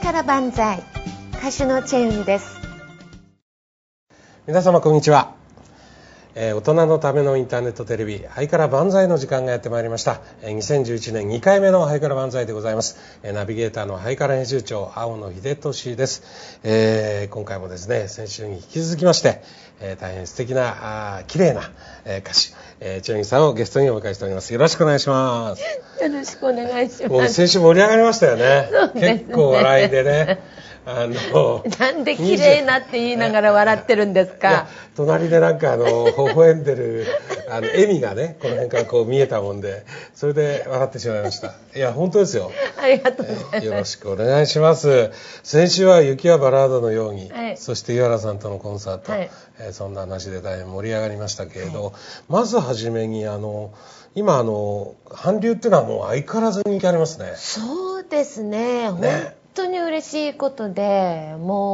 から万歳、歌手のチェユニです。 皆様こんにちは。大人のためのインターネットテレビハイカラ万歳の時間がやってまいりました。2011年2回目のハイカラ万歳でございます。ナビゲーターのハイカラ編集長青野秀俊です。今回もですね、先週に引き続きまして、大変素敵な綺麗な、歌手、チェユニさんをゲストにお迎えしております。よろしくお願いします。 よろしくお願いします。 もう先週盛り上がりましたよね。 そうですね、 結構笑いでね。 なんで綺麗なって言いながら笑ってるんですか。 いや、隣でなんか微笑んでる笑みがね、この辺からこう見えたもんで、それで笑ってしまいました。いや本当ですよ。 ありがとうございます。 よろしくお願いします。先週は雪はバラードのように、はい、そして湯原さんとのコンサート、はい、そんな話で大変盛り上がりましたけれど、はい、まずはじめに今韓流っていうのはもう相変わらず人気ありますね。 そうですね。本当に嬉しいことで、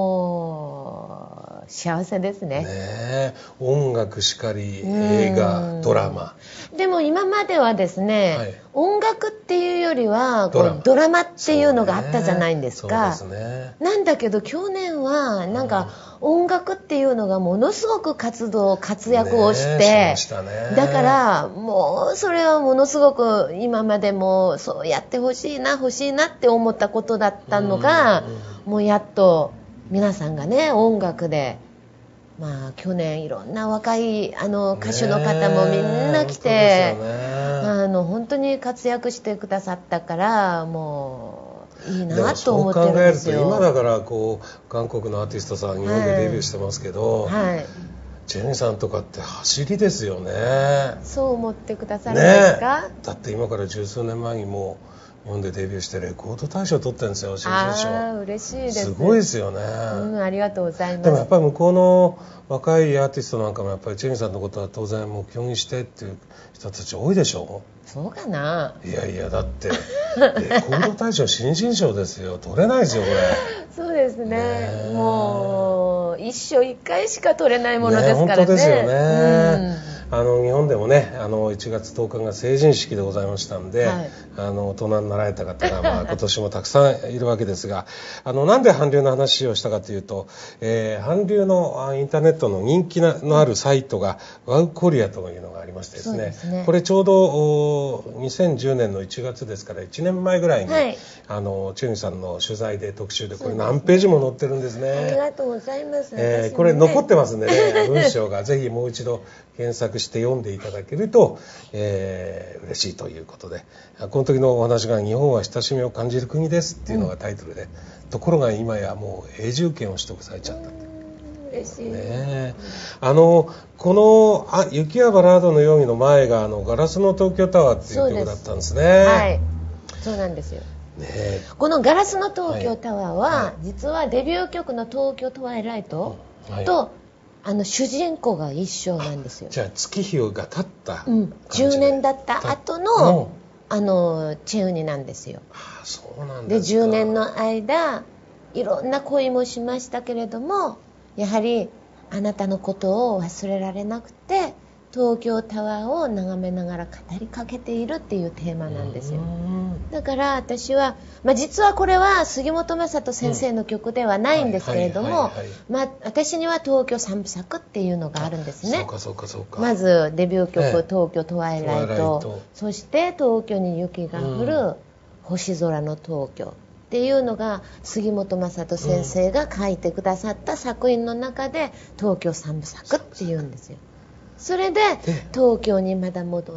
もう幸せですね。 音楽しかり、映画、ドラマ。 でも今まではですね、はい、音楽っていうよりはドラマっていうのがあったじゃないんですか。そうですね。なんだけど去年はなんか音楽っていうのがものすごく活躍をして、だからもうそれはものすごく今までもそうやってほしいなって思ったことだったのが、もうやっと皆さんがね、音楽で、まあ去年いろんな若い歌手の方もみんな来て、本当に活躍してくださったから、もういいなと思ってるんですよ。 そう考えると今だから韓国のアーティストさん日本でデビューしてますけど、はい、チェユニさんとかって走りですよね。 そう思ってくださるんですか。 だって今から十数年前にもう日本でデビューしてレコード大賞取ってるんですよ、新人賞。 嬉しいです。 すごいですよね。 ありがとうございます。 でもやっぱり向こうの若いアーティストなんかもやっぱりチェユニさんのことは当然目標にしてっていう人たち多いでしょ。 そうかな。 いやだってレコード大賞新人賞ですよ。取れないですよこれ。 そうですね。もう一生一回しか取れないものですからね。 本当ですよね。日本でもね1月10日が成人式でございましたんで、はい、大人になられた方が、今年もたくさんいるわけですが、なんで韓流の話をしたかというと、韓流のインターネットの人気のあるサイトがワウコリアというのがありましてですね、これちょうど2010年の1月ですから1年前ぐらいに、はい、チェユニさんの取材で特集でこれ何ページも載ってるんですね。 ありがとうございます。 これ残ってますんでね、文章がぜひもう一度検索して読んでいただけると、嬉しいということで、この時のお話が日本は親しみを感じる国ですっていうのがタイトルで、ところが今やもう永住権を取得されちゃった。 嬉しいね。この雪やバラードのようにの前がガラスの東京タワーっていう曲だったんですね。 はい、そうなんですよ。このガラスの東京タワーは、実はデビュー曲の東京トワイライトと、主人公が一緒なんですよ。 じゃあ月日が経った 10年だった後のチェユニなんですよ。 そうなんですか。 で10年の間いろんな恋もしましたけれども、やはりあなたのことを忘れられなくて東京タワーを眺めながら語りかけているっていうテーマなんですよ。だから私は、実はこれは杉本雅人先生の曲ではないんですけれども、私には東京三部作っていうのがあるんですね。 そうか。 まずデビュー曲、東京トワイライト、そして東京に雪が降る、星空の東京っていうのが杉本雅人先生が書いてくださった作品の中で東京三部作っていうんですよ。それで東京にまだ戻って、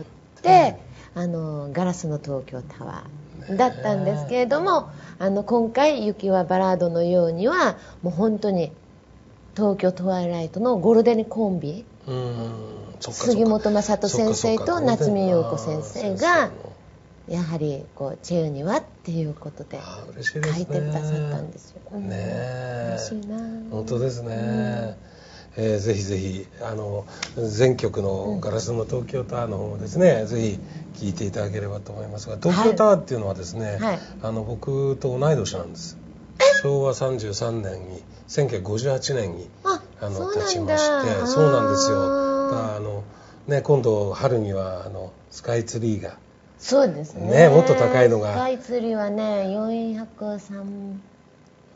ガラスの東京タワーだったんですけれども、今回雪はバラードのようにはもう本当に東京トワイライトのゴールデンコンビ、杉本雅人先生と夏見優子先生がやはりチェユニはっていうことで書いてくださったんですよ。嬉しいな。 本当ですね。ぜひぜひ全曲のガラスの東京タワーの方もですね、ぜひ聴いていただければと思いますが、東京タワーっていうのはですね、僕と同い年なんです。昭和33年に1958年に立ちまして、そうなんですよ。今度春にはスカイツリーがそうですね。 もっと高いのがスカイツリーはね403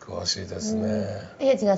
詳しいですね。 エイジが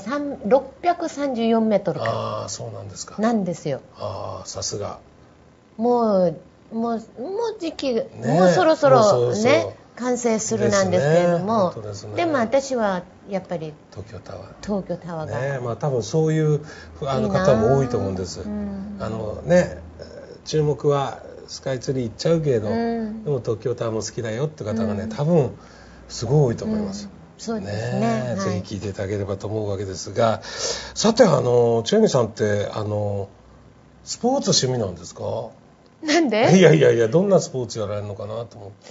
634メートルああ、そうなんですか。 なんですよ。 ああ、さすが。 もう時期、ね、もうそろそろね完成するなんですけれども、でも私はやっぱり東京タワーが、 ね、まあ多分そういう方も多いと思うんです。ね、注目はスカイツリー行っちゃうけれど、でも東京タワーも好きだよって方がね、多分すごい多いと思います。 そうですね。 ぜひ聞いていただければと思うわけですが、さて千秋さんってスポーツ趣味なんですか？ なんで？ いやどんなスポーツやられるのかなと思って。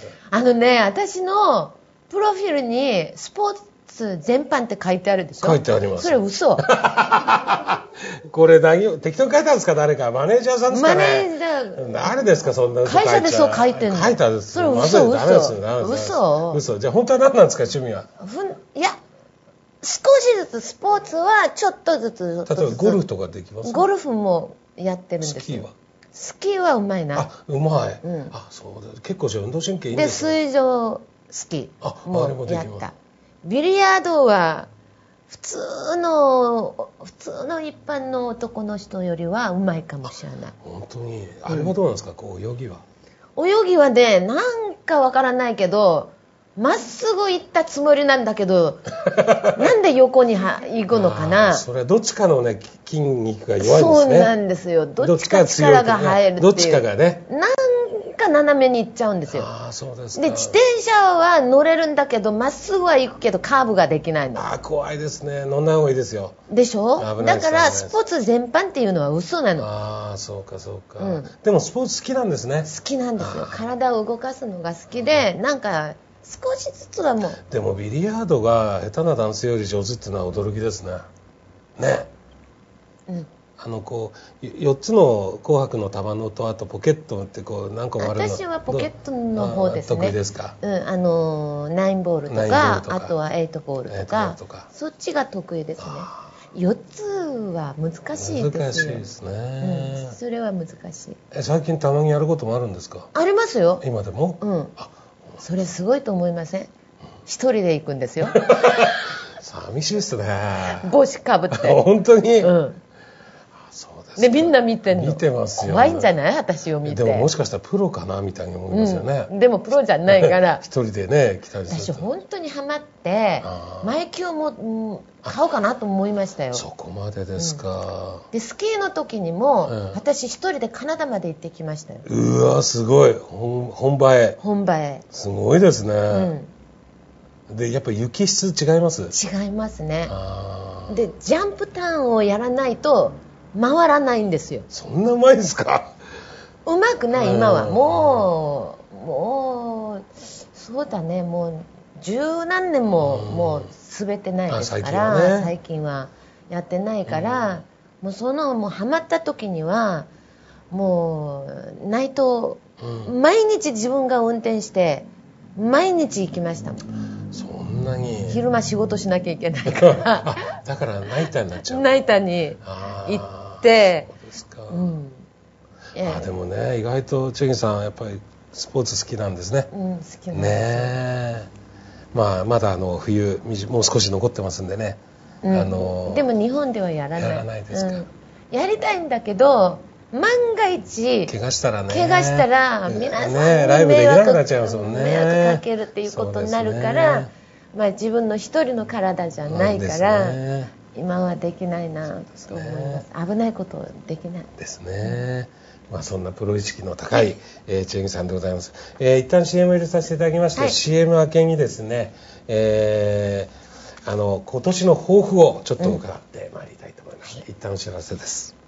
私のプロフィールにスポーツ全般って書いてあるでしょ？ 書いてあります。 それ嘘。 これ適当に書いたんですか？誰かマネージャーさんですかね？ マネージャー誰ですか？そんな嘘書いちゃう。 会社でそう書いてんの。 書いたんです。 それ嘘。 じゃあ本当は何なんですか？趣味は。 いや、少しずつスポーツはちょっとずつ。 例えばゴルフとかできます？ ゴルフもやってるんですよ。スキーはうまいな。 うまい。そうだ。結構じゃあ運動神経いいんですね。 で、水上スキーもやった。ビリヤードは普通の一般の男の人よりはうまいかもしれない。 本当に。あれはどうなんですか？泳ぎは。 泳ぎはね、なんかわからないけど、まっすぐ行ったつもりなんだけど、なんで横に行くのかな。 それはどっちかのね、筋肉が弱いんですね。 そうなんですよ。どっちか力が入るっていう。 どっちかがね。 なんか斜めに行っちゃうんですよ。 そうですか。 で、自転車は乗れるんだけど、まっすぐは行くけどカーブができないの。 怖いですね。乗んない方がいいですよ。 でしょ？だからスポーツ全般っていうのは嘘なの。 そうか。でもスポーツ好きなんですね。 好きなんですよ。体を動かすのが好きで、なんか少しずつはもう。 でもビリヤードが下手な男性より上手っていうのは驚きですね。ね。4つの紅白の玉のとあとポケットって何個もあるの。 私はポケットの方ですね。 得意ですか？ 9ボールとか、あとは8ボールとか、そっちが得意ですね。4つは難しいですよ。 難しいですね。 それは難しい。 最近たまにやることもあるんですか？ ありますよ。 今でも？ それすごいと思いません？一人で行くんですよ。 寂しいですね。 帽子かぶって。 本当に？ そうです。でみんな見てんの。 見てますよ。 怖いんじゃない？私を見て。 でももしかしたらプロかなみたいに思いますよね。 でもプロじゃないから。 一人でね来たりすると。 私本当にハマってマイキューも買おうかなと思いましたよ。 そこまでですか。 でスキーの時にも私一人でカナダまで行ってきましたよ。 うわすごい。本場へ。すごいですね。でやっぱり雪質違います？違いますね。でジャンプターンをやらないと回らないんですよ。そんなうまいですか？うまくない今は。もうそうだね、もう十何年ももう滑ってないですから、最近はやってないから、もうハマった時にはもうないと、毎日自分が運転して毎日行きましたもん。そんなに昼間仕事しなきゃいけないからだからナイターになっちゃう。ナイターに行って、そうですか。でもね、意外とチェギンさんやっぱりスポーツ好きなんですね。好きなんですね。まだ冬もう少し残ってますんでね。でも日本ではやらないですか？やりたいんだけど、万が一怪我したら皆さんに迷惑かけるっていうことになるから、自分の一人の体じゃないから、今はできないなと思います。危ないことできないですね。そんなプロ意識の高い、チェンギさんでございます。一旦 CM を入れさせていただきまして、CM 明けにですね、今年の抱負をちょっと伺ってまいりたいと思います。一旦お知らせです。